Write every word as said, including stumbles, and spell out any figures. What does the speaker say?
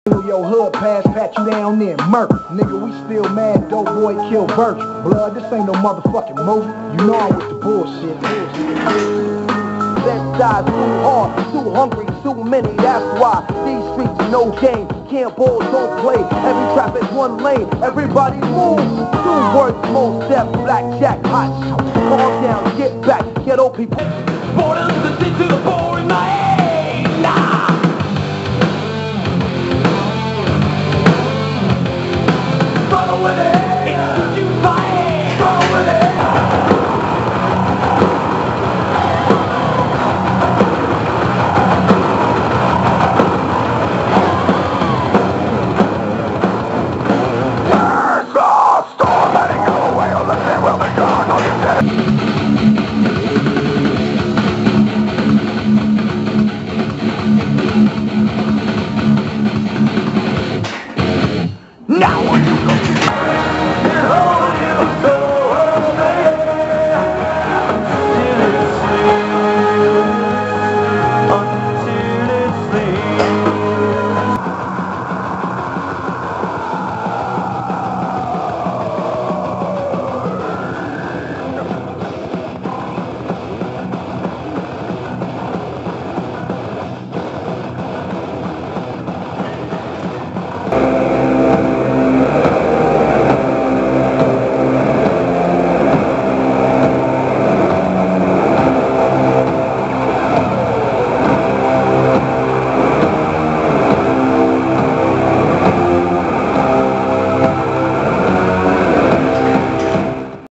Your hood pass, pat you down there, murk. Nigga, we still mad, dope boy kill Virgil. Blood, this ain't no motherfucking movie. You know I'm with the bullshit. That side too hard, too hungry, too many. That's why these streets no game. Can't ball, don't play. Every trap is one lane. Everybody move. Two words, most step, blackjack, hot. Calm down, get back, ghetto people. Born under the sea to the bore in my